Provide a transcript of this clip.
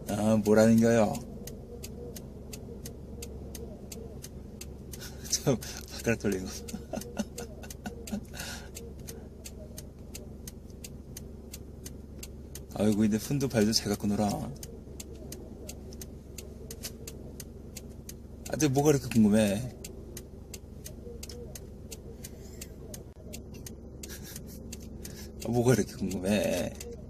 아, 뭐라는 거요? 저, 바깥 돌리고. 아이고, 근데 손도 발도 잘 갖고 놀아. 아, 근데 뭐가 이렇게 궁금해? 아, 뭐가 이렇게 궁금해?